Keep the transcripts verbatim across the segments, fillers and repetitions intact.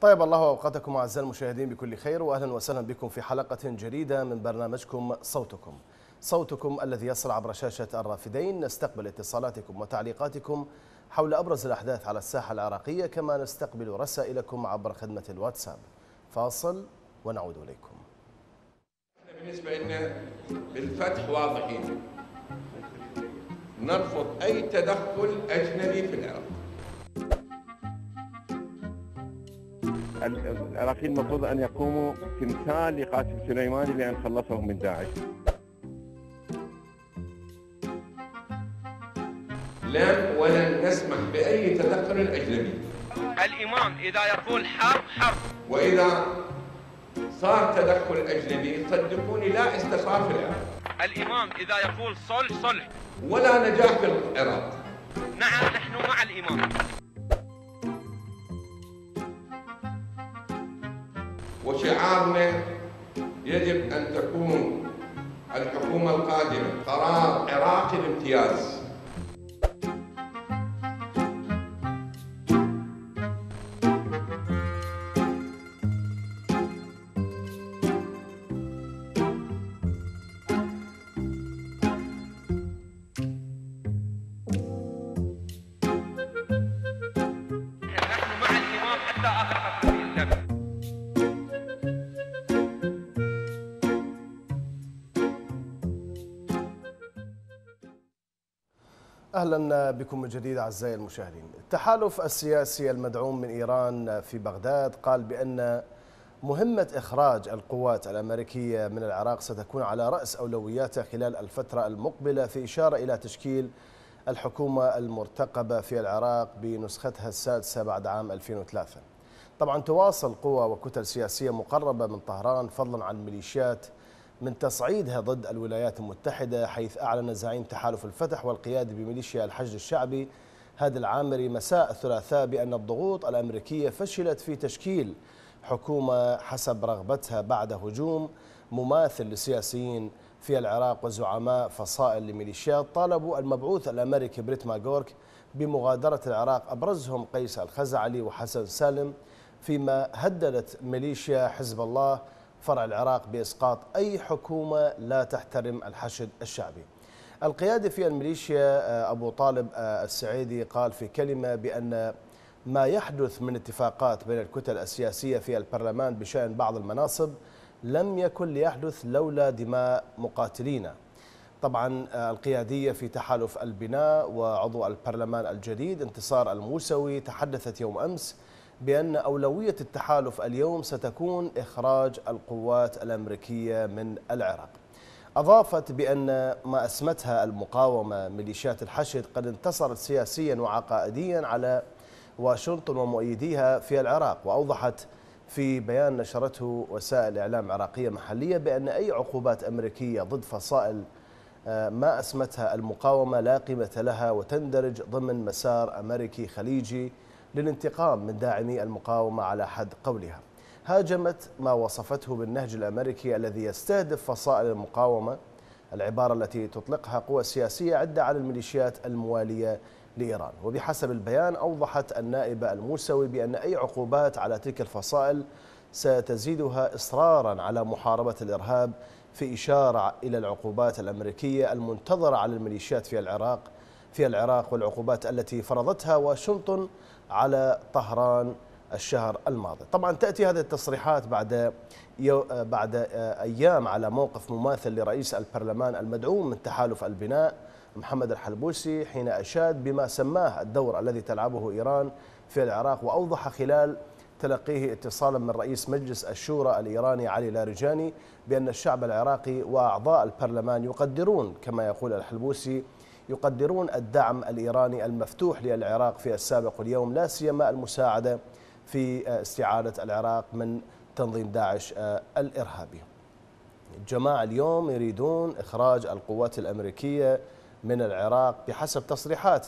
طيب الله أوقاتكم أعزائي المشاهدين بكل خير، وأهلا وسهلا بكم في حلقة جديدة من برنامجكم صوتكم صوتكم الذي يصل عبر شاشة الرافدين. نستقبل اتصالاتكم وتعليقاتكم حول أبرز الأحداث على الساحة العراقية، كما نستقبل رسائلكم عبر خدمة الواتساب. فاصل ونعود إليكم. بالنسبة لنا بالفتح واضحين، نرفض أي تدخل أجنبي في العراق. العراقيين المفروض أن يقوموا تمثال لقاسم سليماني لأن خلصهم من داعش. لن ولن نسمح بأي تدخل أجنبي. الإمام إذا يقول حرب حرب، وإذا صار تدخل أجنبي صدقوني لا استقرار في العراق. الإمام إذا يقول صلح صلح، ولا نجاح في العراق. نعم نحن مع الإمام. وشعارنا يجب أن تكون الحكومة القادمة قرار عراقي الامتياز. نحن مع الإمام حتى آخر قطرة في الدم. أهلا بكم من جديد أعزائي المشاهدين. التحالف السياسي المدعوم من إيران في بغداد قال بأن مهمة إخراج القوات الأمريكية من العراق ستكون على رأس أولوياته خلال الفترة المقبلة، في إشارة إلى تشكيل الحكومة المرتقبة في العراق بنسختها السادسة بعد عام ألفين وثلاثة. طبعا تواصل قوى وكتل سياسية مقربة من طهران فضلا عن ميليشيات من تصعيدها ضد الولايات المتحدة، حيث أعلن زعيم تحالف الفتح والقيادي بميليشيا الحشد الشعبي هادي العامري مساء الثلاثاء بأن الضغوط الأمريكية فشلت في تشكيل حكومة حسب رغبتها بعد هجوم مماثل لسياسيين في العراق وزعماء فصائل لميليشيات طالبوا المبعوث الأمريكي بريت ماغورك بمغادرة العراق، أبرزهم قيس الخزعلي وحسن سالم، فيما هددت ميليشيا حزب الله فرع العراق بإسقاط أي حكومة لا تحترم الحشد الشعبي. القيادي في الميليشيا أبو طالب السعيدي قال في كلمة بأن ما يحدث من اتفاقات بين الكتل السياسية في البرلمان بشأن بعض المناصب لم يكن ليحدث لولا دماء مقاتلينا. طبعا القيادية في تحالف البناء وعضو البرلمان الجديد انتصار الموسوي تحدثت يوم أمس بأن أولوية التحالف اليوم ستكون إخراج القوات الأمريكية من العراق. أضافت بأن ما أسمتها المقاومة ميليشيات الحشد قد انتصرت سياسيا وعقائديا على واشنطن ومؤيديها في العراق، وأوضحت في بيان نشرته وسائل إعلام عراقية محلية بأن أي عقوبات أمريكية ضد فصائل ما أسمتها المقاومة لا قيمة لها وتندرج ضمن مسار أمريكي خليجي للانتقام من داعمي المقاومة على حد قولها. هاجمت ما وصفته بالنهج الأمريكي الذي يستهدف فصائل المقاومة، العبارة التي تطلقها قوى سياسية عدة على الميليشيات الموالية لإيران. وبحسب البيان أوضحت النائبة الموسوي بأن أي عقوبات على تلك الفصائل ستزيدها إصرارا على محاربة الإرهاب، في إشارة إلى العقوبات الأمريكية المنتظرة على الميليشيات في العراق في العراق والعقوبات التي فرضتها واشنطن على طهران الشهر الماضي. طبعا تأتي هذه التصريحات بعد يو بعد أيام على موقف مماثل لرئيس البرلمان المدعوم من تحالف البناء محمد الحلبوسي، حين أشاد بما سماه الدور الذي تلعبه إيران في العراق، وأوضح خلال تلقيه اتصالا من رئيس مجلس الشورى الإيراني علي لارجاني بأن الشعب العراقي وأعضاء البرلمان يقدرون، كما يقول الحلبوسي، يقدرون الدعم الإيراني المفتوح للعراق في السابق واليوم، لا سيما المساعدة في استعادة العراق من تنظيم داعش الإرهابي. الجماعة اليوم يريدون إخراج القوات الأمريكية من العراق بحسب تصريحات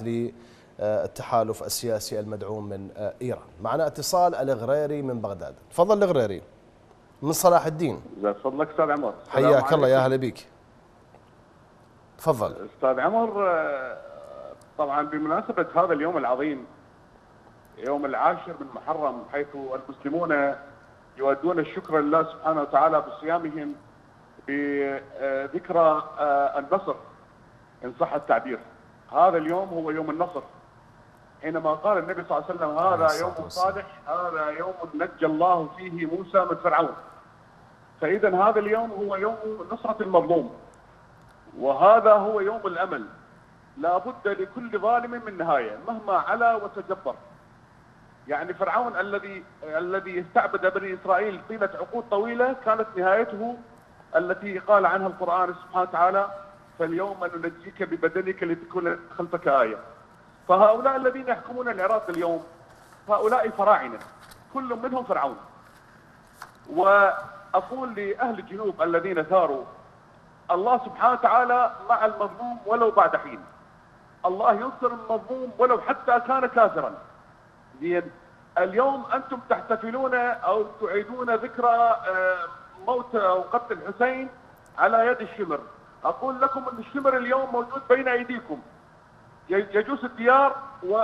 للتحالف السياسي المدعوم من إيران. معنا اتصال الغريري من بغداد. تفضل الغريري من صلاح الدين. إذا فضلك أستاذ عمر. حياك الله، يا أهلا بك. تفضل أستاذ عمر. طبعا بمناسبة هذا اليوم العظيم يوم العاشر من محرم، حيث المسلمون يؤدون الشكر لله سبحانه وتعالى بصيامهم بذكرى النصر إن صح التعبير. هذا اليوم هو يوم النصر، حينما قال النبي صلى الله عليه وسلم هذا يوم صالح، هذا يوم نجى الله فيه موسى من فرعون. فإذا هذا اليوم هو يوم نصرة المظلوم، وهذا هو يوم الأمل. لا بد لكل ظالم من نهاية مهما علا وتجبر. يعني فرعون الذي الذي استعبد بني إسرائيل طيلة عقود طويلة كانت نهايته التي قال عنها القرآن سبحانه وتعالى: فاليوم ننجيك ببدنك لتكون خلفك آية. فهؤلاء الذين يحكمون العراق اليوم هؤلاء فراعنة، كل منهم فرعون. وأقول لأهل الجنوب الذين ثاروا: الله سبحانه وتعالى مع المظلوم ولو بعد حين. الله ينصر المظلوم ولو حتى كان كافرا. اليوم أنتم تحتفلون أو تعيدون ذكرى موت أو قتل الحسين على يد الشمر. أقول لكم أن الشمر اليوم موجود بين أيديكم، يجوس الديار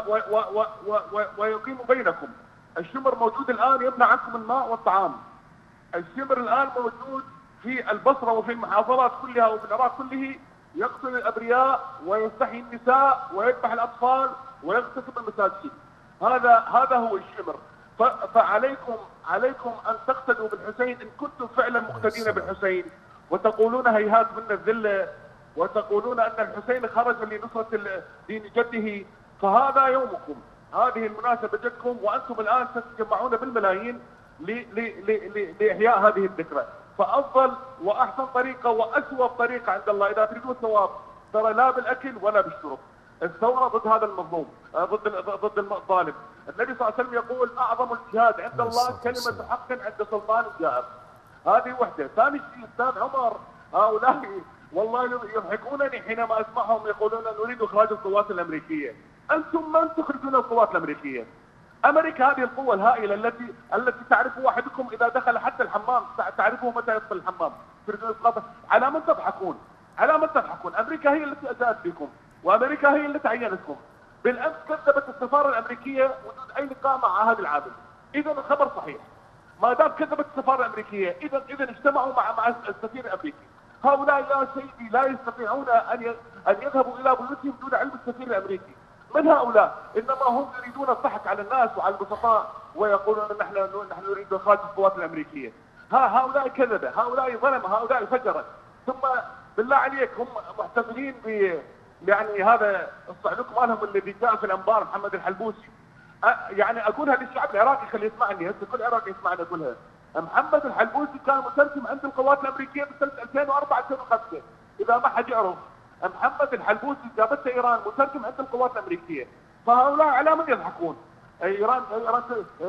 ويقيم بينكم. الشمر موجود الآن يمنع عنكم الماء والطعام. الشمر الآن موجود في البصرة وفي المحافظات كلها وفي العراق كله، يقتل الأبرياء ويستحيي النساء ويذبح الأطفال ويغتصب المساجين. هذا هذا هو الشمر. فعليكم عليكم أن تقتدوا بالحسين إن كنتم فعلا مقتدين بالحسين، وتقولون هيهات منا الذلة، وتقولون أن الحسين خرج لنصرة دين جده. فهذا يومكم، هذه المناسبة جدكم، وأنتم الآن تتجمعون بالملايين لإحياء هذه الذكرى. فأفضل وأحسن طريقة وأسوأ طريقة عند الله إذا تريدون ثواب ترى لا بالأكل ولا بالشرب. الثورة ضد هذا المظلوم، ضد ضد الظالم. النبي صلى الله عليه وسلم يقول: أعظم الجهاد عند الله كلمة حق عند سلطان جائر. هذه وحدة. ثاني شيء أستاذ عمر، هؤلاء والله يضحكونني حينما أسمعهم يقولون نريد إخراج القوات الأمريكية. أنتم من تخرجون القوات الأمريكية؟ أمريكا هذه القوة الهائلة التي التي تعرف واحدكم إذا دخل حتى الحمام تعرفه متى يدخل الحمام. تريدون إسقاطه. على من تضحكون؟ على من تضحكون؟ أمريكا هي التي أتت بكم، وأمريكا هي التي تعينتكم. بالأمس كذبت السفارة الأمريكية وجود أي لقاء مع هذا العامل. إذا الخبر صحيح. ما دام كذبت السفارة الأمريكية، إذا إذا اجتمعوا مع مع السفير الأمريكي. هؤلاء يا سيدي لا يستطيعون أن أن يذهبوا إلى بيوتهم دون علم السفير الأمريكي. من هؤلاء؟ إنما هم يريدون الضحك على الناس وعلى البسطاء ويقولون نحن نحن نريد إخراج القوات الأمريكية. ها هؤلاء كذبة، هؤلاء ظلمة، هؤلاء فجرة. ثم بالله عليك هم محتفلين ب يعني هذا الصعلوك مالهم الذي جاء في الأنبار محمد الحلبوسي. يعني أقولها للشعب العراقي خلي يسمعني، هسه كل عراقي يسمعني أقولها. محمد الحلبوسي كان مترجم عند القوات الأمريكية بسنة ألفين وأربعة ألفين وخمسة، إذا ما حد يعرف. محمد الحلبوسي جابته إيران مترجم عند القوات الأمريكية. فهؤلاء على من يضحكون؟ إيران إيران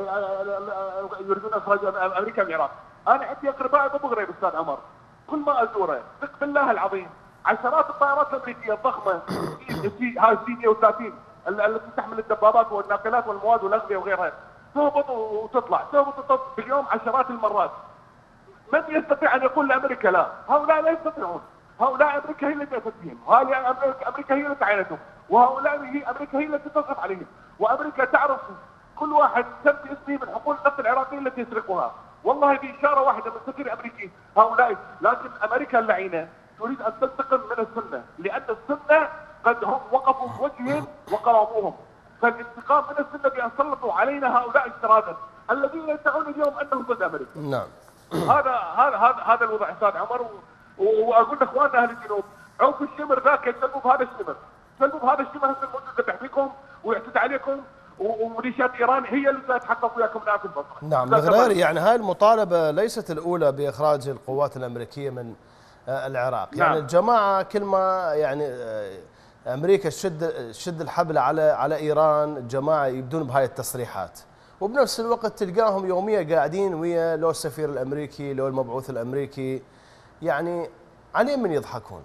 يريدون إخراج أمريكا من العراق. أنا عندي أقربائي ببغريب أستاذ عمر، كل ما أزوره ثق بالله العظيم عشرات الطائرات الأمريكية الضخمة هاي سي مئة وثلاثين التي تحمل الدبابات والناقلات والمواد والأغذية وغيرها تهبط وتطلع تهبط وتطلع باليوم عشرات المرات. من يستطيع أن يقول لأمريكا لا؟ هؤلاء لا يستطيعون. هؤلاء أمريكا هي التي أتت بهم، هؤلاء أمريكا هي التي عينتهم، وهؤلاء هي أمريكا هي التي تصرف عليهم. وأمريكا تعرف كل واحد كم اسمه من حقول النفط العراقية التي يسرقها. والله بإشارة واحدة من سفير أمريكي هؤلاء. لكن أمريكا اللعينة تريد أن تنتقم من السنة، لأن السنة قد هم وقفوا بوجههم وقراموهم. فالانتقام من السنة بأن سلطوا علينا هؤلاء اجترادا الذين يدعون اليوم أنهم ضد أمريكا. نعم. هذا هذا هذا هذا الوضع أستاذ عمر. وأقول لإخواننا أهل الجنوب عوف الشمر ذاك يسلموا بهذا الشمر، سلموا بهذا الشمر هسه الموجود ذبح فيكم ويعتدي عليكم، وميليشيات إيران هي اللي تحقق وياكم الآن في البصرة. نعم مغراري، يعني هاي المطالبة ليست الأولى بإخراج القوات الأمريكية من العراق. نعم. يعني الجماعة كل ما يعني أمريكا تشد شد الحبل على على إيران، الجماعة يبدون بهاي التصريحات، وبنفس الوقت تلقاهم يوميا قاعدين ويا لو السفير الأمريكي لو المبعوث الأمريكي. يعني عليه من يضحكون؟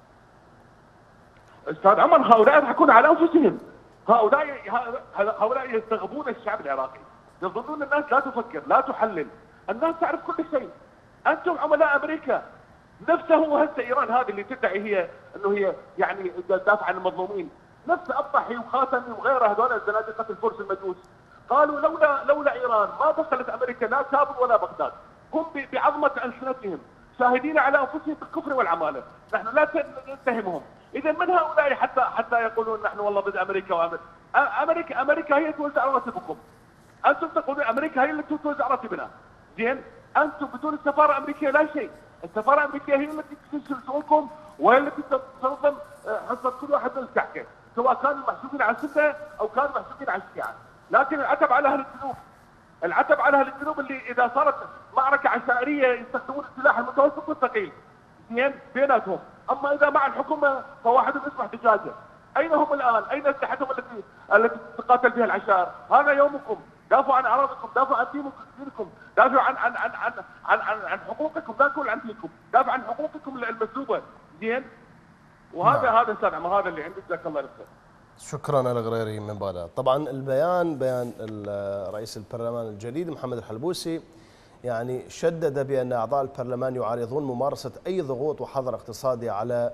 أستاذ عمر هؤلاء يضحكون على أنفسهم. هؤلاء هؤلاء يستغبون الشعب العراقي، يظنون الناس لا تفكر لا تحلل، الناس تعرف كل شيء. أنتم عملاء أمريكا نفسه. وهسه إيران هذه اللي تدعي هي أنه هي يعني تدافع عن المظلومين، نفس أبطحي وخاتمي وغيره هذول الزنادقة الفرس المجوس. قالوا لولا لولا ايران ما دخلت امريكا لا كابل ولا بغداد. هم بعظمه السنتهم شاهدين على انفسهم بالكفر والعماله، نحن لا نتهمهم. اذا من هؤلاء حتى حتى يقولون نحن والله ضد امريكا وامريكا امريكا امريكا هي توزع رواتبكم. انتم تقولون امريكا هي التي توزع راتبنا. زين؟ انتم بدون السفاره الامريكيه لا شيء، السفاره الامريكيه هي التي تسلسل سوقكم وهي التي تنظم حصه كل واحد من الكعكه، سواء كانوا محسوبين على السنه او كانوا محسوبين على الشيعه. لكن العتب على اهل الجنوب، العتب على اهل الجنوب اللي اذا صارت معركه عشائريه يستخدمون السلاح المتوسط والثقيل زين بيناتهم، اما اذا مع الحكومه فواحد يصبح دجاجه. اين هم الان؟ اين اسلحتهم التي التي تقاتل بها العشائر؟ هذا يومكم، دافعوا عن اعراضكم، دافعوا عن دينكم، دافعوا عن عن عن عن عن, عن, عن حقوقكم، لا تقول عن دينكم، دافعوا عن حقوقكم المسلوبه. زين؟ وهذا نعم. هذا سنع هذا اللي عندي. جزاك الله خير. شكرا الغريري من بغداد. طبعا البيان بيان رئيس البرلمان الجديد محمد الحلبوسي يعني شدد بأن أعضاء البرلمان يعارضون ممارسة أي ضغوط وحظر اقتصادي على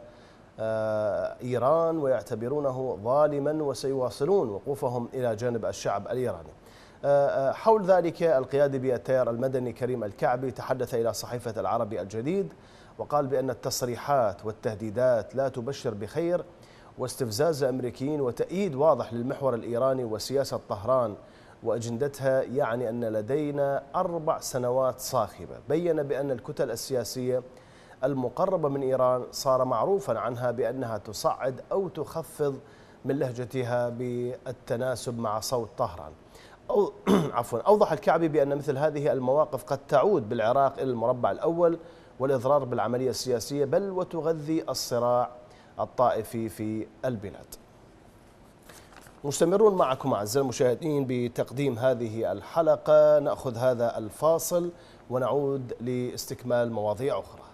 إيران ويعتبرونه ظالما وسيواصلون وقوفهم إلى جانب الشعب الإيراني. حول ذلك القيادي بالتيار المدني كريم الكعبي تحدث إلى صحيفة العربي الجديد وقال بأن التصريحات والتهديدات لا تبشر بخير، واستفزاز الأمريكيين وتأييد واضح للمحور الإيراني وسياسة طهران وأجندتها يعني أن لدينا أربع سنوات صاخبة. بين بأن الكتل السياسية المقربة من إيران صار معروفا عنها بأنها تصعد أو تخفض من لهجتها بالتناسب مع صوت طهران. أو عفوا أوضح الكعبي بأن مثل هذه المواقف قد تعود بالعراق إلى المربع الأول والإضرار بالعملية السياسية بل وتغذي الصراع الطائفي في البلاد. مستمرون معكم أعزائي المشاهدين بتقديم هذه الحلقة، نأخذ هذا الفاصل ونعود لاستكمال مواضيع أخرى.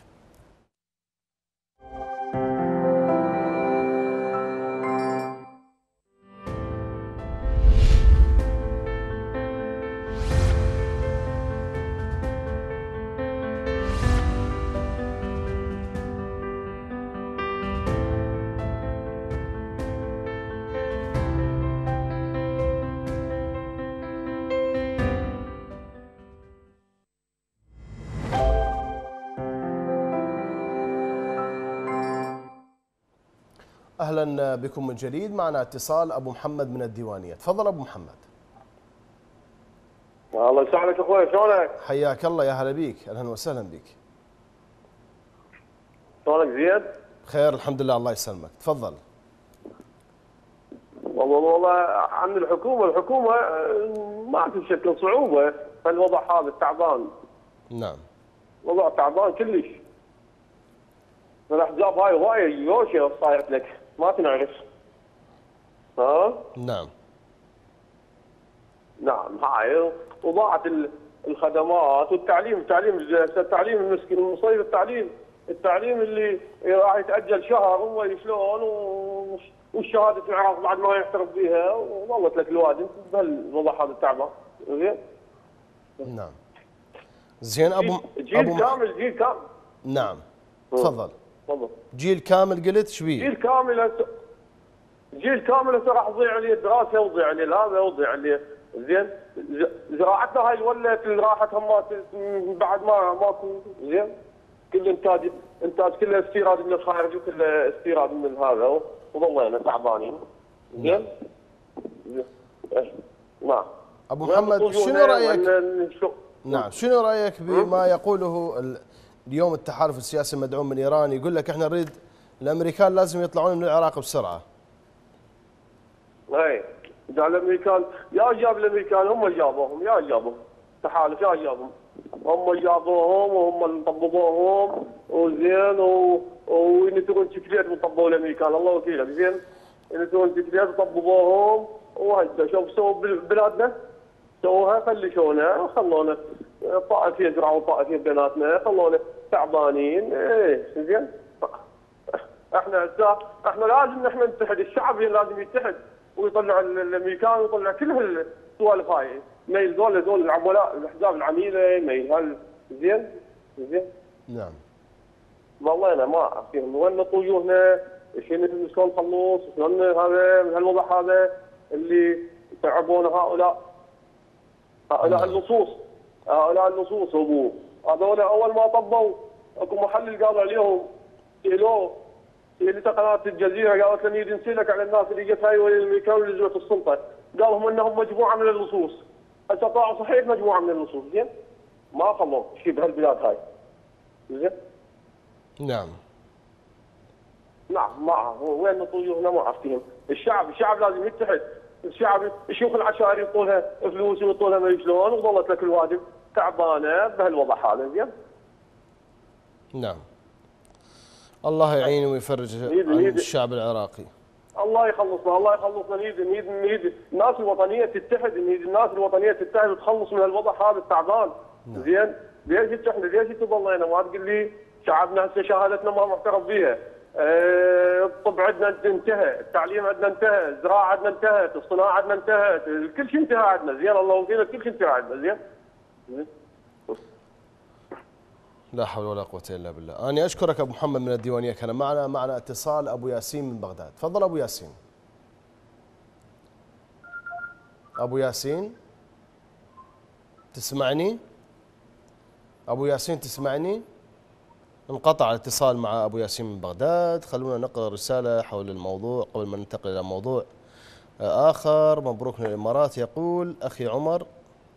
أهلا بكم من جديد. معنا اتصال أبو محمد من الديوانية. تفضل أبو محمد. الله يسعدك أخوي، شلونك؟ حياك الله، يا هلا بيك، أهلا وسهلا بك. شلونك زين؟ خير الحمد لله، الله يسلمك. تفضل. والله والله عن الحكومة، الحكومة ما تشكل صعوبة في الوضع هذا التعبان. نعم. وضع تعبان كلش. الأحزاب هاي هواية يوشة صايرت لك، ما تنعرف. ها؟ نعم. نعم هاي وضاعت الخدمات والتعليم، التعليم التعليم المسكين المصير، التعليم التعليم اللي راح يتأجل شهر هو شلون والشهادة في العراق بعد ما يعترف بها وظلت لك الوادي بهالوضع هذا التعبان. زين؟ نعم. زين ابو جيل ابو كامل، جيل كامل. نعم. تفضل. تفضل. جيل كامل قلت ايش بيه؟ جيل كامل جيل كامل هسه راح تضيع عليه الدراسه وتضيع عليه هذا وتضيع عليه. زين؟ زراعتنا هاي ولت اللي راحت همات بعد ما ماكو. زين؟ كل انتاج انتاج كله استيراد من الخارج وكله استيراد من هذا وظلينا تعبانين. زين؟ نعم. ابو محمد شنو رايك؟ نعم، شنو رايك بما يقوله اليوم التحالف السياسي المدعوم من ايران؟ يقول لك احنا نريد الامريكان لازم يطلعون من العراق بسرعه. اي اذا الامريكان يا جاب الامريكان هم جابوهم، يا جابوهم تحالف، يا جابهم هم جابوهم وهم اللي طبقوهم وزين وينتقون شكليات وطبقوا الامريكان، الله وكيلك. زين؟ ينتقون شكليات وطبقوهم وهسه شوف سووا ببلادنا، سووها فلشونا وخلونا طائفيه يزرعوا طائفيه بيناتنا، خلونا تعبانين. ايه زين؟ احنا احنا لازم احنا نتحد، الشعب لازم يتحد ويطلع الامريكان ويطلع كل هالسوالف هاي، ميل ذول ذول العملاء الاحزاب العميله، ميل هال. زين؟ زين؟ نعم. والله انا ما اعرف وين طيوهنا، شلون نخلص، شلون هذا من هالوضع هذا اللي تعبونا هؤلاء هؤلاء اللصوص هؤلاء اللصوص ابوه هذول اول ما طبوا اكو محلل قال عليهم سالوه سالته قناه الجزيره قالت له نريد نسالك على الناس اللي جت هاي الامريكان اللي لجوء السلطه قال هم انهم مجموعه من اللصوص هسه طلعوا صحيح مجموعه من اللصوص زين ما خلوا شيء بهالبلاد هاي زين نعم نعم ما وين طيورنا ما عرفتهم الشعب الشعب لازم يتحد الشعب يشوف العشائر يعطونها فلوس ويعطونها ما شلون وظلت لك الوادم تعبانه بهالوضع هذا زين نعم الله يعين ويفرج عن الشعب العراقي. الله يخلصنا الله يخلصنا نريد نريد نريد الناس الوطنيه تتحد نريد الناس الوطنيه تتحد وتخلص من الوضع هذا التعبان زين ليش احنا ليش تضلينا ما تقول لي شعبنا هسه شهادتنا ما معترف فيها اه الطب عندنا انتهى التعليم عندنا انتهى الزراعه عندنا انتهت الصناعه عندنا انتهت كل شيء انتهى عندنا زين الله وفينا كل شيء انتهى عندنا زين زين لا حول ولا قوة إلا بالله. أنا أشكرك أبو محمد من الديوانية. كان معنا معنا اتصال أبو ياسين من بغداد. تفضل أبو ياسين. أبو ياسين تسمعني؟ أبو ياسين تسمعني؟ انقطع الاتصال مع أبو ياسين من بغداد. خلونا نقرأ رسالة حول الموضوع قبل ما ننتقل إلى موضوع آخر. مبروك من الإمارات. يقول أخي عمر،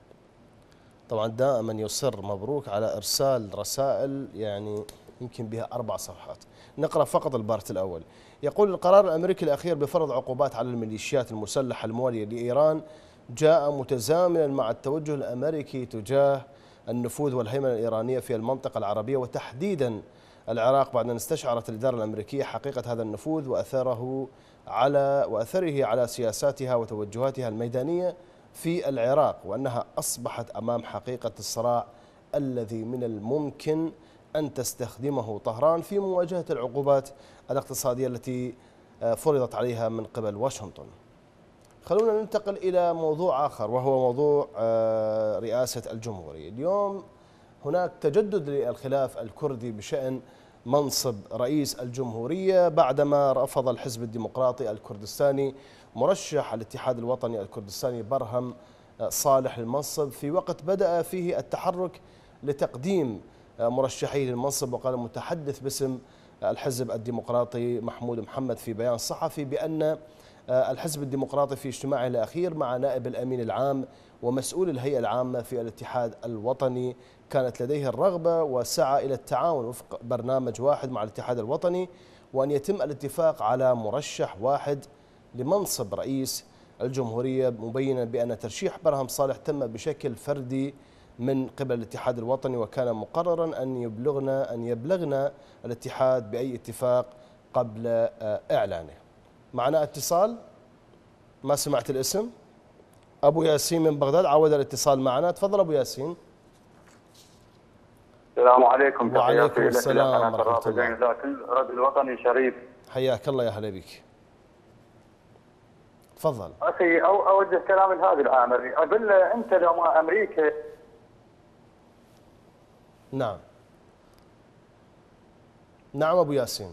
طبعا دائما يصر مبروك على إرسال رسائل يعني يمكن بها أربع صفحات. نقرأ فقط البارت الأول. يقول القرار الأمريكي الأخير بفرض عقوبات على الميليشيات المسلحة الموالية لإيران جاء متزامنا مع التوجه الأمريكي تجاه النفوذ والهيمنة الإيرانية في المنطقة العربية وتحديدا العراق، بعد أن استشعرت الإدارة الأمريكية حقيقة هذا النفوذ وأثره على وأثره على سياساتها وتوجهاتها الميدانية في العراق، وأنها أصبحت أمام حقيقة الصراع الذي من الممكن أن تستخدمه طهران في مواجهة العقوبات الاقتصادية التي فرضت عليها من قبل واشنطن. خلونا ننتقل إلى موضوع آخر وهو موضوع رئاسة الجمهورية. اليوم هناك تجدد للخلاف الكردي بشأن منصب رئيس الجمهورية بعدما رفض الحزب الديمقراطي الكردستاني مرشح الاتحاد الوطني الكردستاني برهم صالح للمنصب في وقت بدأ فيه التحرك لتقديم مرشحيه للمنصب. وقال المتحدث باسم الحزب الديمقراطي محمود محمد في بيان صحفي بأن الحزب الديمقراطي في اجتماعه الأخير مع نائب الأمين العام ومسؤول الهيئة العامة في الاتحاد الوطني كانت لديه الرغبة وسعى إلى التعاون وفق برنامج واحد مع الاتحاد الوطني، وأن يتم الاتفاق على مرشح واحد لمنصب رئيس الجمهورية، مبينا بأن ترشيح برهم صالح تم بشكل فردي من قبل الاتحاد الوطني، وكان مقررا أن يبلغنا أن يبلغنا الاتحاد بأي اتفاق قبل إعلانه. معنا اتصال، ما سمعت الاسم. أبو ياسين من بغداد عاود الاتصال معنا. تفضل أبو ياسين. السلام عليكم. وعليكم السلام ورحمة الله. الرد الوطني شريف. حياك الله يا هلا بك. تفضل. أخي أو أوجه كلام لهذا الآمري، أقول له أنت لو ما أمريكا. نعم. نعم أبو ياسين.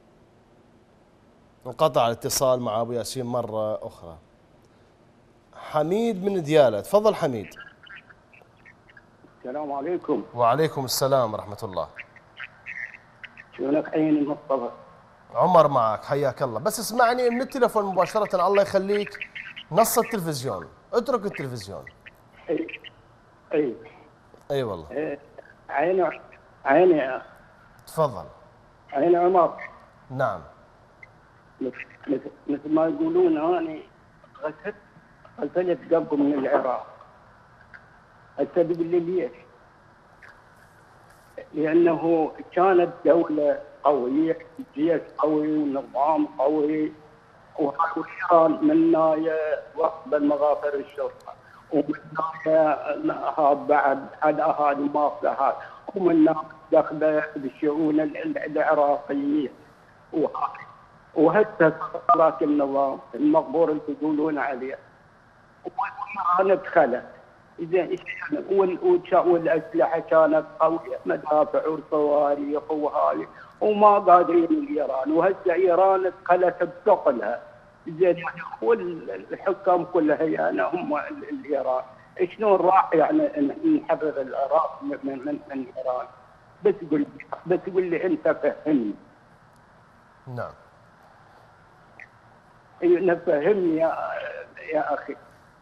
انقطع الاتصال مع أبو ياسين مرة أخرى. حميد من ديالى. تفضل حميد. السلام عليكم. وعليكم السلام ورحمة الله. شلونك عيني مصطفى؟ عمر معك، حياك الله. بس اسمعني من التلفون مباشرة، الله يخليك. نص التلفزيون، اترك التلفزيون. اي اي اي والله. إيه. عيني عيني يا اخي. تفضل. عيني عمر. نعم. مثل مثل ما يقولون اني غسلت غسلت قلب من العراق. السبب اللي ليش؟ لانه كانت دولة قوية، جيش قوي ونظام قوي، وإيران من ناية وقت المغافر الشرطة، ومن ناية هذا بعد هذا هذه المصلحات، ومن ناية دخلة بالشؤون العراقية، وهسه صارت النظام المقبور اللي تقولون عليه، وإيران دخلت. زين والاسلحه كانت قويه، مدافع وصواريخ وهاي، وما قادرين ايران، وهسه ايران دخلت بثقلها. زين والحكام كلها يعني هم الايران، شلون راح يعني نحرر العراق من من من ايران؟ بس قول بس قول لي انت فهمني. نعم. اي فهمني يا يا اخي.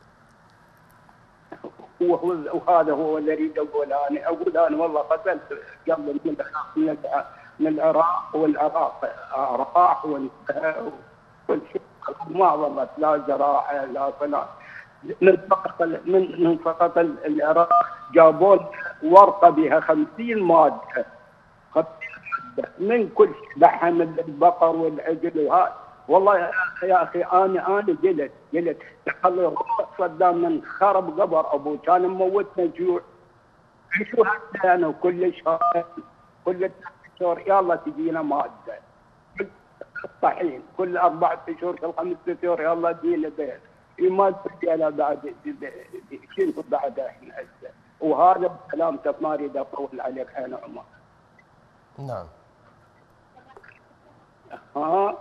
وهذا هو اللي اريد اقوله. انا اقول انا والله قتلت قبل من من من العراق، والعراق راح وانتهى وكل شيء ما ظلت لا زراعه لا صناعه. من فقط من من فقط العراق جابوا ورقه بها خمسين ماده خمسين ماده من كل شيء، لحم البقر والعجل وهذا. والله يا اخي يا اخي انا انا قلت قلت خلي صدام من خرب قبر ابوه كان مموتنا جوع. شو هسه انا كل شهر كل شهر يلا تجينا ماده الطحين، كل اربع اشهر كل خمس اشهر يلا تجينا بيت. ما تجينا بعد شنو بعد احنا هسه. وهذا بسلامتك ما اريد اطول عليك انا عمر. نعم. ها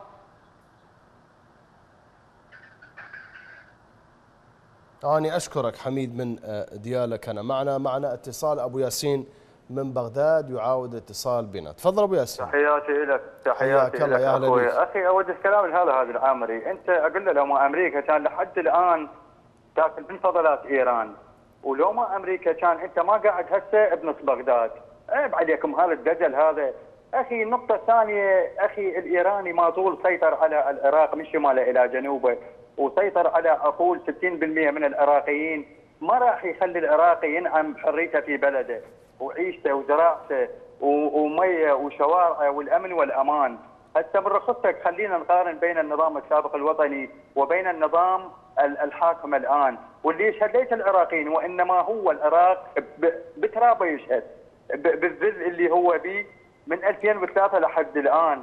أنا أشكرك حميد من ديالى كان معنا. معنا اتصال أبو ياسين من بغداد يعاود الاتصال بنا. تفضل أبو ياسين. تحياتي لك تحياتي لك يا أخوي. أخي أود الكلام لهذا هذا العامري. أنت أقول له لو ما أمريكا كان لحد الآن تاكل من فضلات إيران، ولو ما أمريكا كان أنت ما قاعد هسه بنص بغداد. عيب عليكم هذا الدجل هذا. أخي النقطة الثانية أخي الإيراني ما طول سيطر على العراق من شماله إلى جنوبه، وسيطر على أقول ستين بالمئة من العراقيين. ما راح يخلي العراقي ينعم بحريته في بلده وعيشته وزراعته وميه وشوارعه والامن والامان. هسه من رخصتك خلينا نقارن بين النظام السابق الوطني وبين النظام الحاكم الان، واللي يشهد ليس العراقيين وانما هو العراق بترابه يشهد بالذل اللي هو به من ألفين وثلاثة لحد الان.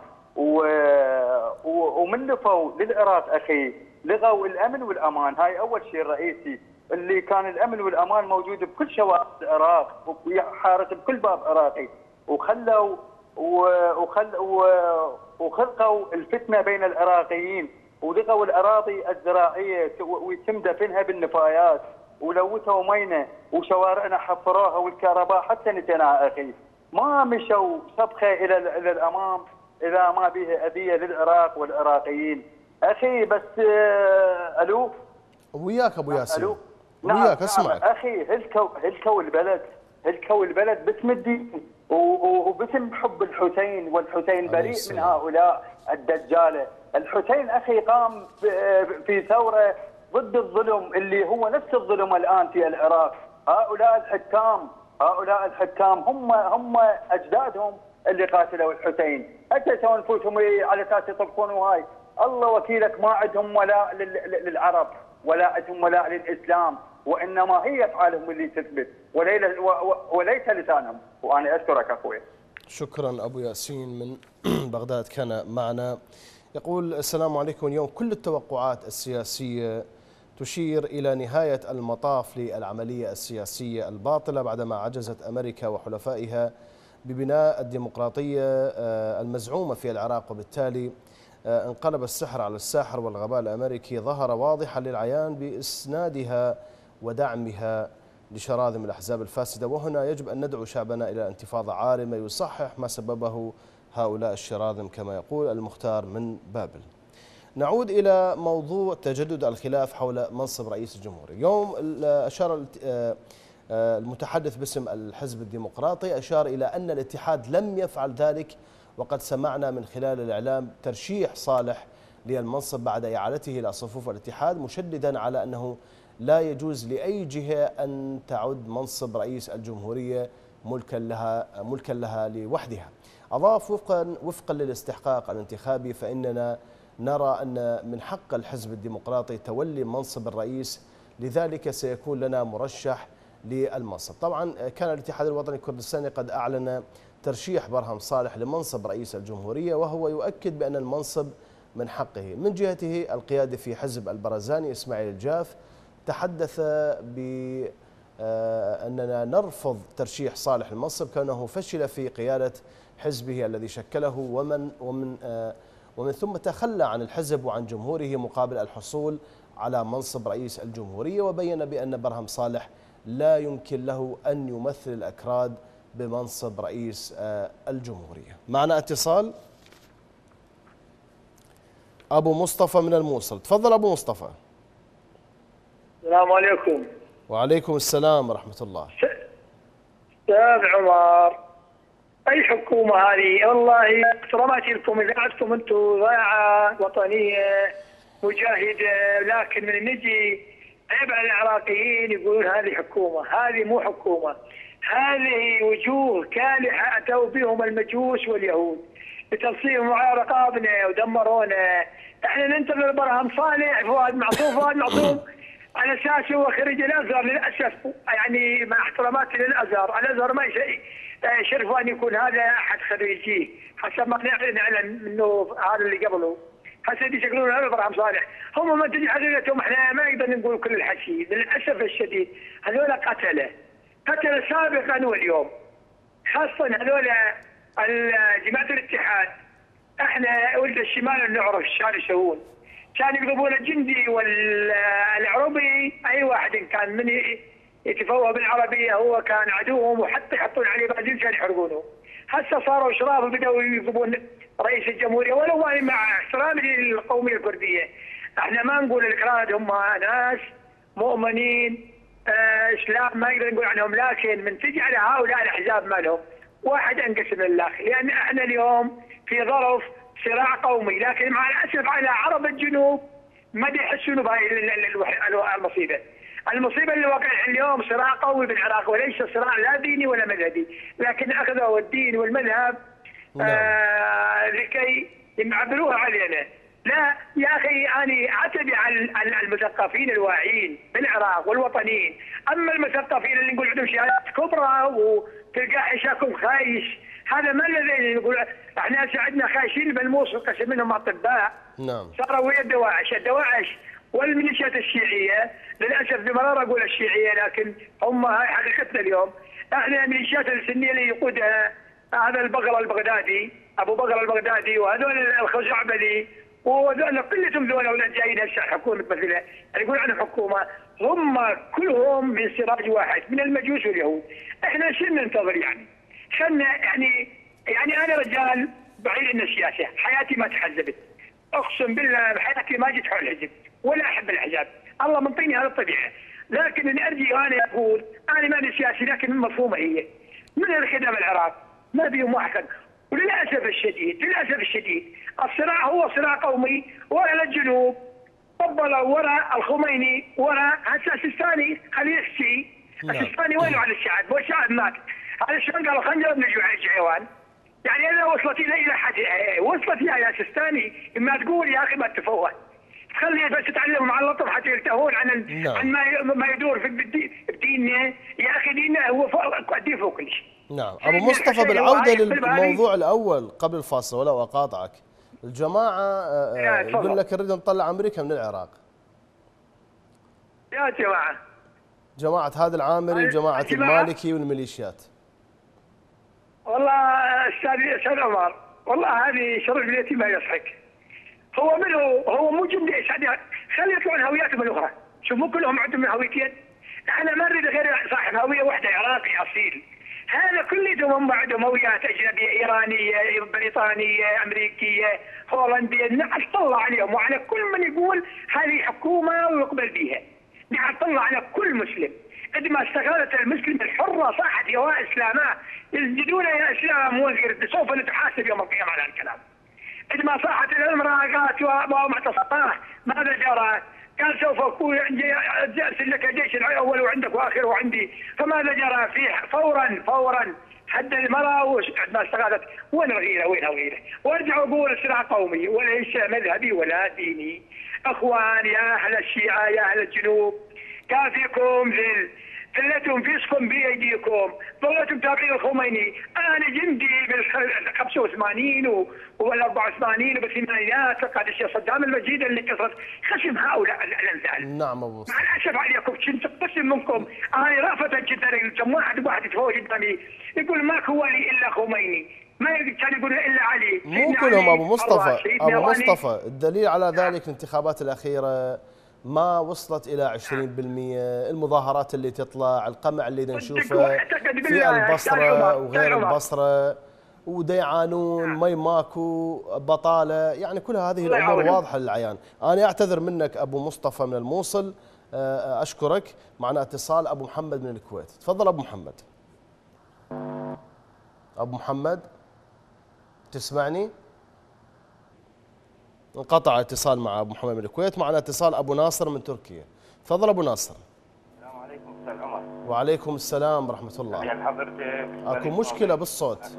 ومن نفوا للعراق اخي لغوا الامن والامان. هاي اول شيء الرئيسي اللي كان الامن والامان موجود بكل شوارع العراق وحارس بكل باب عراقي، وخلوا وخل وخلقوا الفتنه بين العراقيين ولغوا الاراضي الزراعيه ويتم دفنها بالنفايات ولوثوا مينا وشوارعنا حفروها والكهرباء حتى نتنا اخي. ما مشوا صبخه الى الى الامام اذا ما بها اذيه للعراق والعراقيين اخي. بس الو وياك ابو ياسين. الو وياك اسمعك. نعم اخي هلكوا هلكوا البلد هلكوا البلد باسم الدين وباسم حب الحسين، والحسين بريء من هؤلاء الدجاله. الحسين اخي قام في ثوره ضد الظلم اللي هو نفس الظلم الان في العراق. هؤلاء الحكام هؤلاء الحكام هم هم اجدادهم اللي قاتلوا الحسين. اجلسوا انفسهم على اساس يطبقون. وهاي الله وكيلك ما عندهم ولاء للعرب ولا عندهم ولاء للاسلام، وانما هي افعالهم اللي تثبت وليس لسانهم. وانا اشكرك اخوي. شكرا ابو ياسين من بغداد كان معنا. يقول السلام عليكم. اليوم كل التوقعات السياسيه تشير الى نهايه المطاف للعمليه السياسيه الباطله بعدما عجزت امريكا وحلفائها ببناء الديمقراطيه المزعومه في العراق، وبالتالي انقلب السحر على الساحر، والغباء الامريكي ظهر واضحا للعيان باسنادها ودعمها لشراذم الاحزاب الفاسده. وهنا يجب ان ندعو شعبنا الى انتفاضه عارمه يصحح ما سببه هؤلاء الشراذم كما يقول المختار من بابل. نعود الى موضوع تجدد الخلاف حول منصب رئيس الجمهوريه. اليوم اشار المتحدث باسم الحزب الديمقراطي اشار الى ان الاتحاد لم يفعل ذلك، وقد سمعنا من خلال الإعلام ترشيح صالح للمنصب بعد إعادته إلى صفوف الاتحاد، مشددا على أنه لا يجوز لأي جهة أن تعد منصب رئيس الجمهورية ملكا لها ملكا لها لوحدها. أضاف وفقا وفقا للاستحقاق الانتخابي فإننا نرى أن من حق الحزب الديمقراطي تولي منصب الرئيس، لذلك سيكون لنا مرشح للمنصب. طبعا كان الاتحاد الوطني الكردستاني قد أعلن ترشيح برهم صالح لمنصب رئيس الجمهورية، وهو يؤكد بأن المنصب من حقه. من جهته القيادة في حزب البرزاني إسماعيل الجاف تحدث بأننا نرفض ترشيح صالح المنصب كونه فشل في قيادة حزبه الذي شكله، ومن ومن ومن ثم تخلى عن الحزب وعن جمهوره مقابل الحصول على منصب رئيس الجمهورية، وبين بأن برهم صالح لا يمكن له أن يمثل الأكراد بمنصب رئيس الجمهورية. معنا اتصال أبو مصطفى من الموصل. تفضل أبو مصطفى. السلام عليكم. وعليكم السلام ورحمة الله. أستاذ عمر، أي حكومة هذه؟ والله احتراماتي لكم، إذاعتكم أنتم ضيعة وطنية مجاهدة، لكن من نجي عيب على العراقيين يقولون هذه حكومة. هذه مو حكومة، هذه وجوه كالحة أتوا بهم المجوس واليهود لتنصيبهم على رقابنا ودمرونا. احنا ننتظر برهم صالح، فؤاد معصوم، فؤاد معصوم على اساس هو خريج الازهر للاسف، يعني مع احتراماتي للازهر، الازهر ما يشرف ان يكون هذا احد خريجيه، حسب ما نعلم منه هذا اللي قبله. هسه يشكلون هذا برهم صالح، هم ما تجي حقيقتهم احنا ما نقدر نقول كل الحكي، للاسف الشديد هذول قتله، قتله سابقا واليوم، خاصه هذول جماعه الاتحاد. احنا ولد الشمال نعرف شلون يسوون، كانوا يقلبون الجندي والعربي، اي واحد كان من يتفوه بالعربيه هو كان عدوهم، وحتى يحطون عليه بنزين كانوا يحرقونه. هسه صاروا شراب وبداوا يجيبون رئيس الجمهوريه، ولو انا مع احترامي للقوميه الكرديه، احنا ما نقول الكراد هم ناس مؤمنين آه اسلام، ما نقدر نقول عنهم، لكن من تجي على هؤلاء الاحزاب مالهم واحد انقسم لله، لان احنا اليوم في ظرف صراع قومي، لكن مع الاسف على عرب الجنوب ما يحسون بهاي المصيبه. المصيبه اللي واقع اليوم صراع قوي بالعراق، وليس صراع لا ديني ولا مذهبي، لكن اخذوا الدين والمذهب آه لكي يعبروها علينا. لا يا اخي، انا اعتدي على المثقفين الواعيين بالعراق والوطنيين، اما المثقفين اللي نقول عندهم شهادات كبرى وتلقى حشاكم خايش، هذا ما الذي نقول. احنا هسه عندنا خايشين بالموصل قسم منهم اطباء، نعم، صاروا ويا الدواعش، الدواعش والميليشيات الشيعيه، للاسف بمرار اقول الشيعيه لكن هم هاي حقيقتنا اليوم. احنا الميليشيات السنيه اللي يقودها هذا البغل البغدادي، ابو بغل البغدادي، وهذول الخزعبلي، وهذول كلهم ذول اولاد جايين هسه حكومه مثلها، يقول عنهم حكومه، هم كلهم من سراج واحد من المجوس واليهود. احنا شو ننتظر يعني؟ خلنا يعني يعني انا رجال بعيد عن السياسه، حياتي ما تحزبت، اقسم بالله بحياتي ما جيت حول الحزب ولا احب الحزب، الله منطيني هذا الطبيعه، لكن اللي ارجي انا اقول انا ماني سياسي، لكن مفهومه هي من الخدمه العراق ما بيهم واحد. وللاسف الشديد للاسف الشديد الصراع هو صراع قومي، ورا الجنوب طبلوا ورا الخميني، ورا هسه السيستاني خليه يحكي، السيستاني وينه على الشعب؟ والشعب مات، هذا شلون قالوا خلينا نضرب نجوع الحيوان؟ يعني انا وصلت الى الى حد وصلت يا سيستاني، ما تقول يا اخي ما تفوه، خلي بس تتعلموا على اللطف حتى يرتاحون عن ال... نعم. عن ما ما يدور في بديننا، يا اخي ديننا هو فوق قد فوق كل شيء. نعم ابو مصطفى، بالعوده للموضوع الاول قبل الفاصل ولو اقاطعك، الجماعه يقول لك نريد نطلع امريكا من العراق. يا جماعه جماعه هذا العامري وجماعه المالكي والميليشيات. والله استاذ استاذ عمر، والله هذه شرف بيتي ما يضحك. هو منه هو مو جندي خلي يطلعون هوياتهم الاخرى، شوف مو كلهم عندهم هويتين، احنا ما نريد غير صاحب هويه واحده عراقي اصيل، هذا كلهم هم عندهم هويات اجنبيه، ايرانيه، بريطانيه، امريكيه، هولنديه، نطلع عليهم وعلى كل من يقول هذه حكومه ويقبل بها، نطلع على كل مسلم، عندما استغلت المسلم الحره صاحت يا اسلامه يسجدون يا اسلام وغير، سوف نتحاسب يوم القيامه على الكلام. عندما صاحت الامراءات ومعتصمات ماذا جرى؟ قال سوف اكون ارسل لك جيش الاول وعندك واخر وعندي، فماذا جرى فيه؟ فورا فورا حد المراه عندما استغاثت، وين الغيره؟ وين الغيره؟ وارجع اقول صراع قومي وليس مذهبي ولا ديني. اخوان يا اهل الشيعه يا اهل الجنوب، كافيكم ذل، ذلتم فيسكم بايديكم، ظلتم تابعين الخميني، انا جندي بال خمسة وثمانين وال أربعة وثمانين وبالثمانينات لقد الشيخ صدام المجيد اللي كسرت خشم هؤلاء الامثال. نعم ابو مع الاسف عليكم كنت قسم منكم، انا رافه جدا كم واحد واحد يتفوق قدامي يقول ماكو ولي الا خميني، ما كان يقول الا علي. مو كلهم ابو مصطفى، ابو مصطفى الدليل على ذلك الانتخابات الاخيره ما وصلت إلى عشرين بالمئة. المظاهرات اللي تطلع، القمع اللي نشوفه في البصرة وغير البصرة، وديعانون، مي ماكو، بطالة، يعني كل هذه الأمور واضحة للعيان. أنا أعتذر منك أبو مصطفى من الموصل، أشكرك. معنا اتصال أبو محمد من الكويت. تفضل أبو محمد. أبو محمد تسمعني؟ انقطع اتصال مع أبو محمد من الكويت. معنا اتصال أبو ناصر من تركيا. تفضل أبو ناصر. السلام عليكم أستاذ عمر. وعليكم السلام ورحمة الله. تحية لحضرتك. أكو مشكلة بالصوت.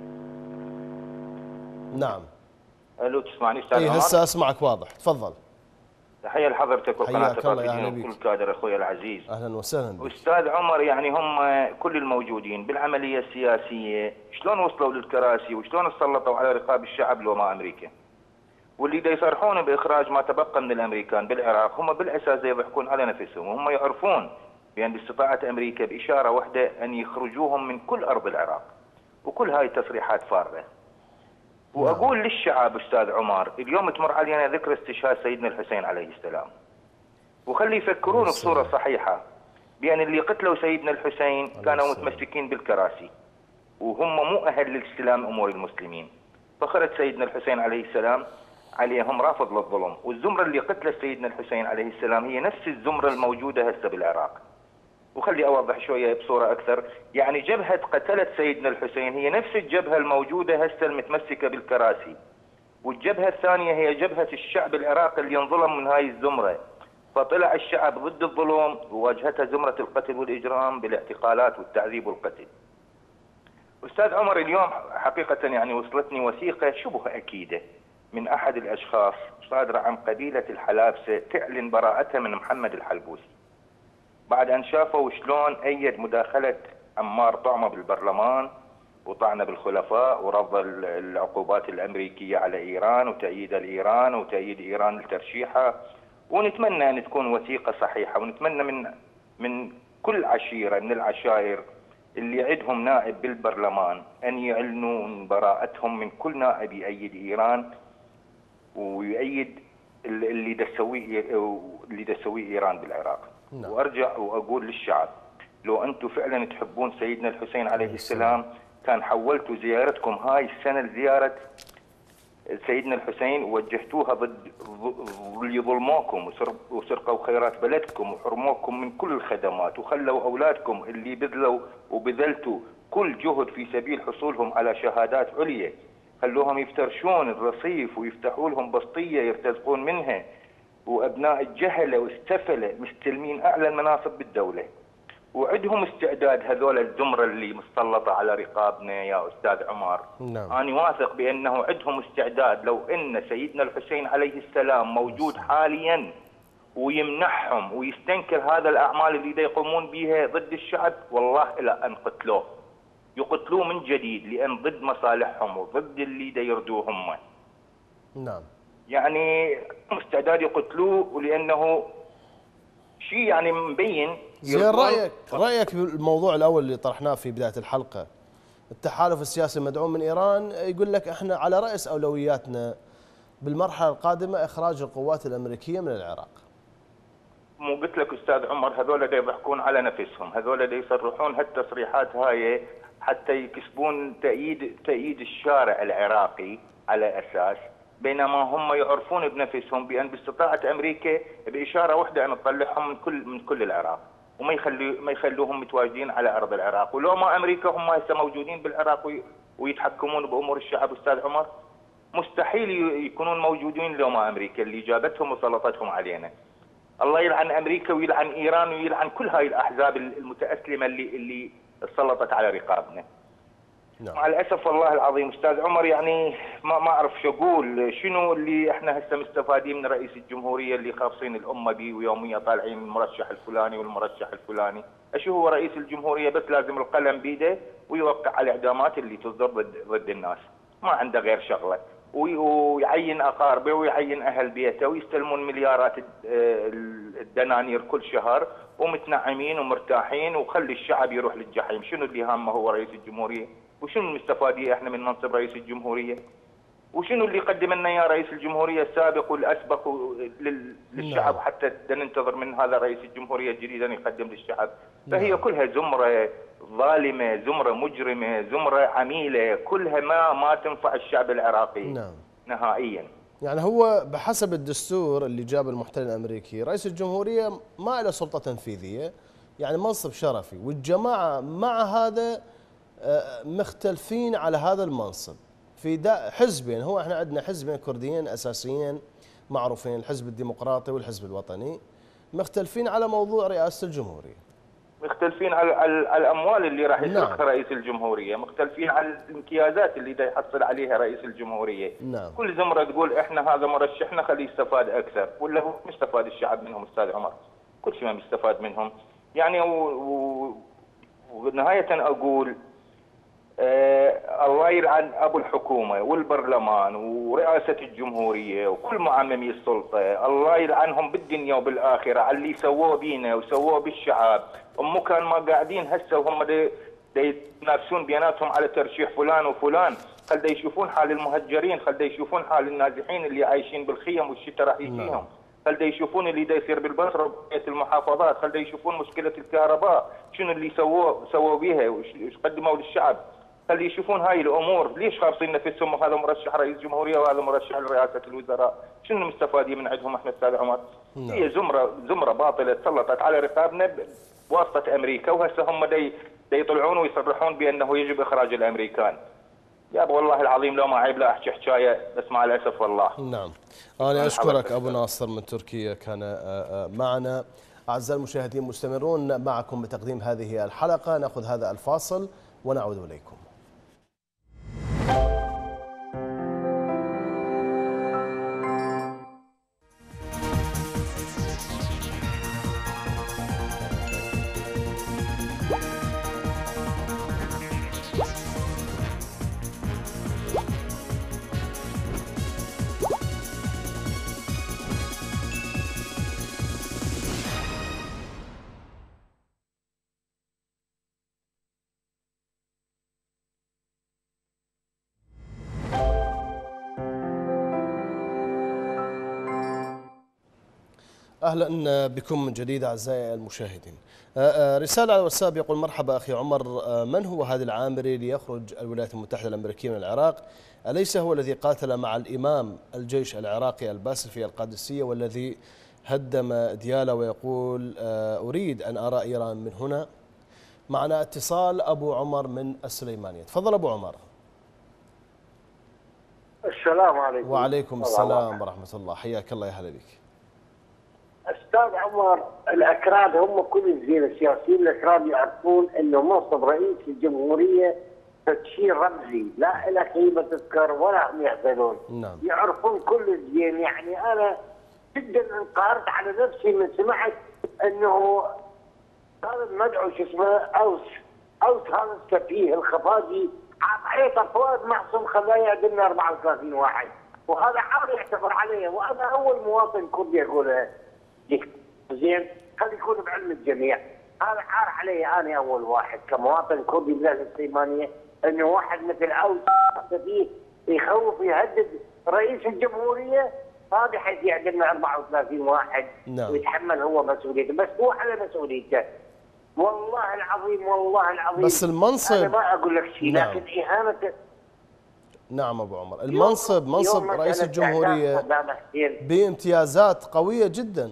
نعم. ألو تسمعني أستاذ عمر؟ إي هسه أسمعك واضح. تفضل. تحية لحضرتك وقناة التلفزيون وكل كادر أخوي العزيز. أهلا وسهلا بك. أستاذ عمر، يعني هم كل الموجودين بالعملية السياسية شلون وصلوا للكراسي وشلون تسلطوا على رقاب الشعب لو ما أمريكا؟ واللي دا يصرحون بإخراج ما تبقى من الأمريكان بالعراق هم بالأساس يضحكون على نفسهم، وهم يعرفون بأن باستطاعة أمريكا بإشارة واحدة أن يخرجوهم من كل أرض العراق، وكل هاي تصريحات فارغة. وأقول للشعب أستاذ عمر، اليوم تمر علينا ذكرى استشهاد سيدنا الحسين عليه السلام، وخلي يفكرون بصورة صحيحة بأن اللي قتلوا سيدنا الحسين كانوا متمسكين بالكراسي وهم مو أهل لاستلام أمور المسلمين، فخرج سيدنا الحسين عليه السلام عليهم رافض للظلم، والزمرة اللي قتلت سيدنا الحسين عليه السلام هي نفس الزمرة الموجودة هسه بالعراق. وخلي أوضح شوية بصورة أكثر، يعني جبهة قتلت سيدنا الحسين هي نفس الجبهة الموجودة هسه المتمسكة بالكراسي، والجبهة الثانية هي جبهة الشعب العراقي اللي انظلم من هاي الزمرة، فطلع الشعب ضد الظلم وواجهتها زمرة القتل والإجرام بالاعتقالات والتعذيب والقتل. أستاذ عمر، اليوم حقيقة يعني وصلتني وثيقة شبه أكيدة من أحد الأشخاص صادرة عن قبيلة الحلابسة تعلن براءتها من محمد الحلبوسي، بعد أن شافوا شلون أيد مداخلة عمار طعمة بالبرلمان وطعن بالخلفاء ورفض العقوبات الأمريكية على إيران وتأييد الإيران وتأييد إيران لترشيحها. ونتمنى أن تكون وثيقة صحيحة، ونتمنى من من كل عشيرة من العشائر اللي عندهم نائب بالبرلمان أن يعلنوا براءتهم من كل نائب يأيد إيران ويؤيد اللي تسويه اللي تسويه إيران بالعراق. نعم. وأرجع وأقول للشعب، لو أنتم فعلا تحبون سيدنا الحسين عليه السلام كان حولتوا زيارتكم هاي السنة لزيارة سيدنا الحسين ووجهتوها ضد اللي ظلموكم وسرقوا خيرات بلدكم وحرموكم من كل الخدمات وخلوا أولادكم اللي بذلوا وبذلتوا كل جهد في سبيل حصولهم على شهادات عليا، خلوهم يفترشون الرصيف ويفتحوا لهم بسطية يرتزقون منها، وأبناء الجهلة والسفلة مستلمين أعلى المناصب بالدولة، وعندهم استعداد هذول الزمرة اللي مسلطة على رقابنا يا أستاذ عمر. نعم. أنا واثق بأنه عندهم استعداد لو أن سيدنا الحسين عليه السلام موجود حاليا ويمنحهم ويستنكر هذا الأعمال اللي دا يقومون بها ضد الشعب، والله إلى أن قتلوه يقتلوه من جديد، لأن ضد مصالحهم وضد اللي دا يردوه هم. نعم. يعني مستعداد يقتلوه، ولأنه شيء يعني مبين. زين، رأيك رأيك بالموضوع الأول اللي طرحناه في بداية الحلقة، التحالف السياسي المدعوم من إيران يقول لك احنا على رأس أولوياتنا بالمرحلة القادمة إخراج القوات الأمريكية من العراق. مو قلت لك أستاذ عمر، هذول دا يضحكون على نفسهم، هذول دا يصرحون هالتصريحات هاي حتى يكسبون تأييد تأييد الشارع العراقي على أساس، بينما هم يعرفون بنفسهم بأن باستطاعة أمريكا بإشارة واحدة أن تطلعهم من كل من كل العراق وما يخلي ما يخلوهم متواجدين على أرض العراق. ولو ما أمريكا هم هسه موجودين بالعراق ويتحكمون بأمور الشعب أستاذ عمر، مستحيل يكونون موجودين لو ما أمريكا اللي جابتهم وسلطتهم علينا. الله يلعن أمريكا ويلعن إيران ويلعن كل هاي الأحزاب المتأسلمة اللي اللي سلطت على رقابنا. نعم. مع الأسف والله العظيم أستاذ عمر، يعني ما ما أعرف شو أقول، شنو اللي إحنا هسه مستفادين من رئيس الجمهورية اللي خاصين الأمة به ويوميا طالعين المرشح الفلاني والمرشح الفلاني. أشو هو رئيس الجمهورية بس لازم القلم بيده ويوقع على الإعدامات اللي تصدر ضد ضد الناس، ما عنده غير شغلة، ويعين أقاربه ويعين أهل بيته ويستلمون مليارات الدنانير كل شهر ومتنعمين ومرتاحين، وخلي الشعب يروح للجحيم. شنو اللي هامه هو رئيس الجمهورية؟ وشنو المستفادية احنا من منصب رئيس الجمهورية؟ وشنو اللي قدم لنا يا رئيس الجمهوريه السابق والاسبق للشعب حتى ننتظر من هذا رئيس الجمهوريه الجديد ان يقدم للشعب؟ فهي كلها زمره ظالمه، زمره مجرمه، زمره عميله، كلها ما ما تنفع الشعب العراقي نعم. نهائيا. يعني هو بحسب الدستور اللي جاب المحتل الامريكي رئيس الجمهوريه ما له سلطه تنفيذيه، يعني منصب شرفي، والجماعه مع هذا مختلفين على هذا المنصب في حزبين. هو احنا عندنا حزبين كرديين اساسيين معروفين، الحزب الديمقراطي والحزب الوطني، مختلفين على موضوع رئاسه الجمهوريه. مختلفين على, على الاموال اللي راح يسرقها نعم. رئيس الجمهوريه، مختلفين على الامتيازات اللي دا يحصل عليها رئيس الجمهوريه. نعم. كل زمره تقول احنا هذا مرشحنا خليه يستفاد اكثر، ولا هو مستفاد الشعب منهم استاذ عمر؟ كل شيء ما مستفاد منهم. يعني ونهايه اقول آه الله يلعن ابو الحكومه والبرلمان ورئاسه الجمهوريه وكل معممي السلطه، الله يلعنهم بالدنيا وبالاخره على اللي سووه بينا وسووه بالشعب. هم كان ما قاعدين هسه وهم دي, دي يتنافسون بيناتهم على ترشيح فلان وفلان، خل دا يشوفون حال المهجرين، خل دا يشوفون حال النازحين اللي عايشين بالخيم والشتاء راح يجيهم، خل دا يشوفون اللي دا يصير بالبصره وبقيه المحافظات، خل دا يشوفون مشكله الكهرباء شنو اللي سووه سووا بيها وش قدموا للشعب، خلي يشوفون هاي الامور. ليش خالصين نفسهم وهذا مرشح رئيس جمهوريه وهذا مرشح لرئاسه الوزراء؟ شنو المستفادين من عندهم احنا استاذ عمر؟ هي زمره زمره باطله تسلطت على رقابنا بواسطه امريكا، وهسه هم دي, دي يطلعون ويصرحون بانه يجب اخراج الامريكان. يا ابو والله العظيم لو ما عيب لا احكي حكايه، بس مع الاسف والله. نعم. انا اشكرك ابو ناصر من تركيا كان معنا. اعزائي المشاهدين مستمرون معكم بتقديم هذه الحلقه، ناخذ هذا الفاصل ونعود اليكم. أهلا بكم من جديد أعزائي المشاهدين. رسالة على الواتساب يقول: مرحبا أخي عمر، من هو هذا العامري ليخرج الولايات المتحدة الأمريكية من العراق؟ أليس هو الذي قاتل مع الإمام الجيش العراقي الباسل في القادسية والذي هدم ديالى؟ ويقول: أريد أن أرى إيران من هنا. معنا اتصال أبو عمر من السليمانية. تفضل أبو عمر. السلام عليكم. وعليكم السلام ورحمة الله، حياك الله، يا هلا بك. استاذ عمر، الاكراد هم كل الزين السياسيين الاكراد يعرفون انه منصب رئيس الجمهوريه شيء رمزي، لا له قيمه تذكر ولا هم يحزنون. نعم. يعرفون كل الزين. يعني انا جدا انقهرت على نفسي من سمعت انه هذا المدعو شو اسمه اوس اوس هذا السفيه الخفاجي عطيته فؤاد معصوم خلاه يعدلنا أربعة وثلاثين واحد، وهذا عار يعتبر عليه، وانا اول مواطن كردي اقولها. زين، خلي يكون بعلم الجميع، هذا عار علي انا اول واحد كمواطن كردي بلاد السليمانيه انه واحد مثل اوس سفيه يخوف يهدد رئيس الجمهوريه، هذا حيث يعدلنا أربعة وثلاثين واحد. نعم. ويتحمل هو مسؤوليته، بس هو على مسؤوليته. والله العظيم والله العظيم. بس المنصب انا ما اقول لك شيء. نعم. لكن اهانه. نعم ابو عمر، المنصب منصب رئيس الجمهوريه بامتيازات قويه جدا.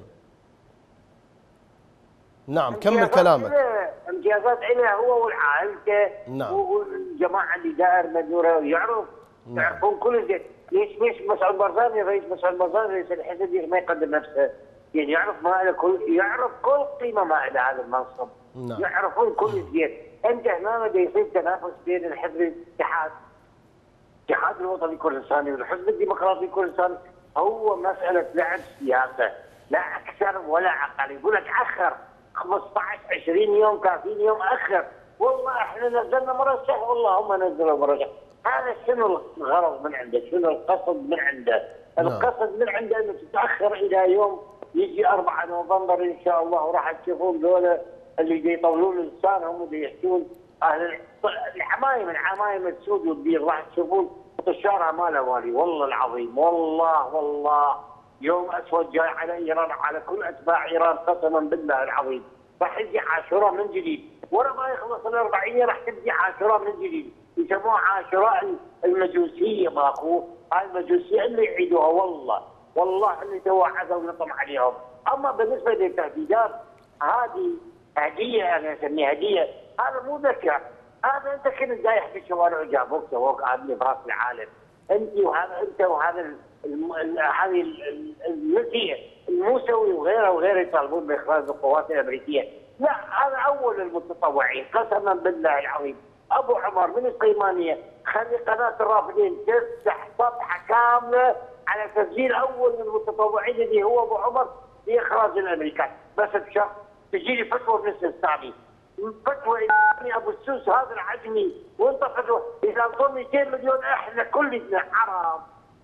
نعم، كمل كلامك. امتيازات له هو وعائلته. نعم. والجماعه اللي دائر مدوره يعرف. نعم. يعرفون كل شيء. ليش ليش مسعود برزاني رئيس مسعود برزاني رئيس الحزب ما يقدم نفسه؟ يعني يعرف ما له كل يعرف كل قيمه ما له هذا المنصب. نعم. يعرفون كل شيء. انت هنا بده يصير تنافس بين الحزب الاتحاد الاتحاد الوطني الكردستاني والحزب الديمقراطي الكردستاني، هو مساله لعب سياسه لا اكثر ولا اقل. يقول لك اخر خمسة عشر عشرين يوم ثلاثين يوم اخر، والله احنا نزلنا مرشح والله هم نزلوا مرشح. هذا شنو الغرض من عنده؟ شنو القصد من عنده؟ القصد من عنده انه تتاخر الى يوم يجي أربعة نوفمبر ان شاء الله، وراح تشوفون ذولا اللي يطولون اللسان هم اللي يحكون اهل العمايم العمايم السود والبيض، راح تشوفون الشارع ما له والي، والله العظيم، والله والله يوم اسود جاي على ايران، على كل اتباع ايران قسما بالله العظيم. راح يجي عاشوراء من جديد، ورا ما يخلص الاربعيه راح تبدي عاشوراء من جديد، يسموها عاشوراء المجوسيه ماكو، هاي المجوسيه اللي يعيدوها والله، والله اللي توعدوا ونطم عليهم. اما بالنسبه للتهديدات هذه هديه، انا اسميها هديه، هذا مو ذكاء، هذا انت كنت جاي في الشوارع وجابوك سووك عامل براس العالم، انت وهذا انت وهذا هذه المسيح الموسوي وغيره وغيره يطالبون باخراج القوات الامريكيه، لا هذا اول المتطوعين قسما بالله العظيم. ابو عمر من القيمانيه خلي قناه الرافدين تفتح صفحه كامله على تسجيل اول المتطوعين اللي هو ابو عمر لاخراج الامريكان، بس بشرط تجي لي فتوى من السيستاني، فتوى إيراني ابو السوس هذا العجمي، وانت فتوى اذا انطوا مئتين مليون احنا كلنا عرب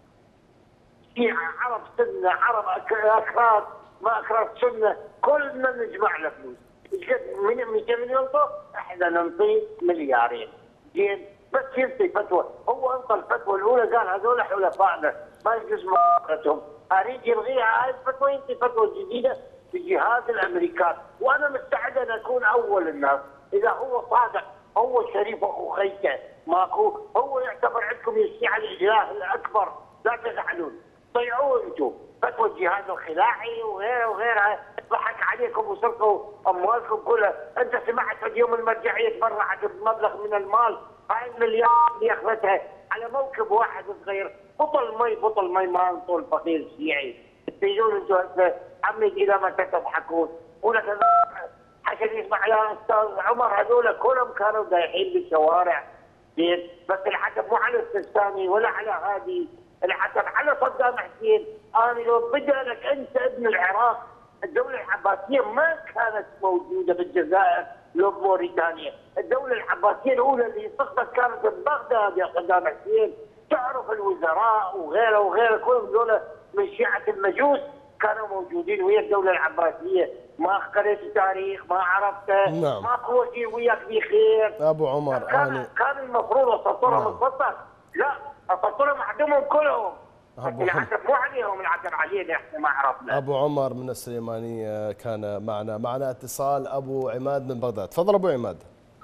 شيعة عرب سنه عرب اكراد ما اكراد سنه كلنا نجمع له فلوس، من مئتين مليون طب احنا ننطي مليارين، زين بس ينطي فتوى، هو انطى الفتوى الاولى قال هذول حلفائنا ما يجوز موافقتهم، اريد يلغيها هاي الفتوى، ينطي فتوى جديده بجهاز الامريكان، وانا مستعد ان اكون اول الناس اذا هو صادق، هو شريف اخو خيته ماكو، هو يعتبر عندكم الشيعة الاله الاكبر، لا تزعلون، ضيعوه انتم، فتوى الجهاز الخلاعي وغيره وغيرها، ضحك عليكم وسرقوا اموالكم كلها، انت سمعت اليوم المرجعيه تبرعت بمبلغ من المال، هاي المليار اللي اخذتها على موكب واحد صغير، بطل مي بطل مي ما انطوا الفقير الشيعي، تجون انتم هسه عمي الى متى تضحكون؟ ولك عشان يسمع يا استاذ عمر هذول كلهم كانوا دايحين بالشوارع، زين بس العتب مو على السيستاني ولا على هادي، العتب على صدام حسين، انا لو بدا لك انت ابن العراق، الدولة العباسية ما كانت موجودة بالجزائر لو بموريتانيا، الدولة العباسية الأولى اللي سقطت كانت ببغداد يا صدام حسين، تعرف الوزراء وغيره وغيره كلهم دولة من شيعة المجوس كانوا موجودين ويا الدولة العباسية، ما قريت التاريخ ما عرفته، نعم. ماكو وجه وياك بخير. ابو عمر كان أنا... كان المفروض اسطرهم السطر، لا اسطرهم اعدمهم كلهم. العتب مو عليهم، العتب علينا احنا ما عرفنا. ابو عمر من السليمانيه كان معنا، معنا اتصال ابو عماد من بغداد، تفضل ابو عماد.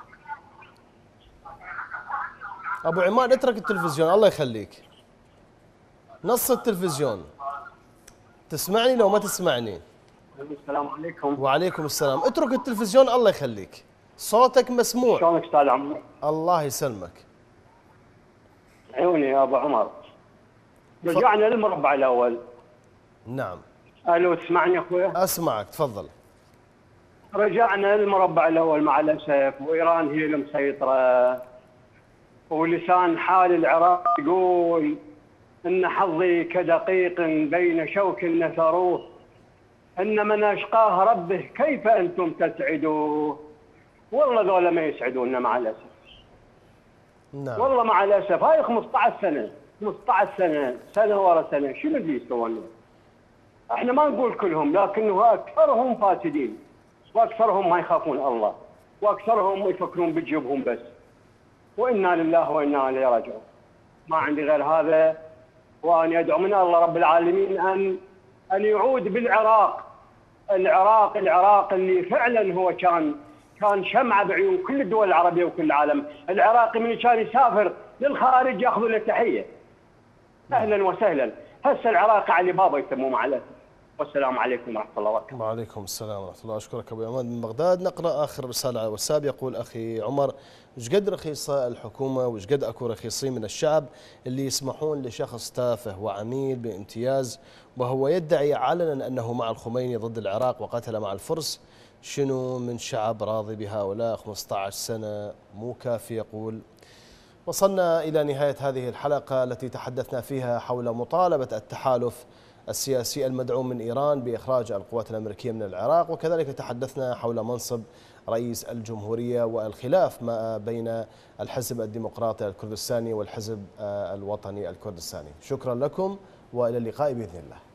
ابو عماد اترك التلفزيون الله يخليك. نص التلفزيون. تسمعني لو ما تسمعني؟ السلام عليكم. وعليكم السلام، اترك التلفزيون الله يخليك. صوتك مسموع. شلونك استاذ عمر؟ الله يسلمك. عيوني يا ابو عمر. رجعنا للمربع الاول. نعم. الو تسمعني اخويا؟ اسمعك تفضل. رجعنا للمربع الاول مع الاسف، وايران هي المسيطره. ولسان حال العراق يقول ان حظي كدقيق بين شوك نثروه، ان من اشقاه ربه كيف انتم تسعدوه. والله ذولا ما يسعدونا مع الاسف. نعم. والله مع الاسف هاي خمسة عشر سنه خمسة عشر سنه سنه ورا سنه شنو اللي يسوون؟ احنا ما نقول كلهم، لكنه اكثرهم فاسدين، واكثرهم ما يخافون الله، واكثرهم يفكرون بجيبهم بس. وانا لله وانا اليه راجعون. ما عندي غير هذا، وان يدعو من الله رب العالمين ان ان يعود بالعراق، العراق العراق اللي فعلا هو كان كان شمعه بعيون كل الدول العربيه وكل العالم، العراقي من كان يسافر للخارج ياخذوا له تحيه. اهلا وسهلا، هسه العراقي علي بابا يسموه مع الاسف. والسلام عليكم ورحمه الله وبركاته. وعليكم السلام ورحمه الله. اشكرك ابو عماد من بغداد. نقرا اخر رساله على الواتساب، يقول اخي عمر وش قد رخيصه الحكومه وش قد اكو رخيصين من الشعب اللي يسمحون لشخص تافه وعميل بامتياز وهو يدعي علنا انه مع الخميني ضد العراق وقتل مع الفرس. شنو من شعب راضي بهؤلاء؟ خمسة عشر سنه مو كافي يقول. وصلنا الى نهايه هذه الحلقه التي تحدثنا فيها حول مطالبه التحالف السياسي المدعوم من إيران بإخراج القوات الأمريكية من العراق، وكذلك تحدثنا حول منصب رئيس الجمهورية والخلاف ما بين الحزب الديمقراطي الكردستاني والحزب الوطني الكردستاني. شكرا لكم وإلى اللقاء بإذن الله.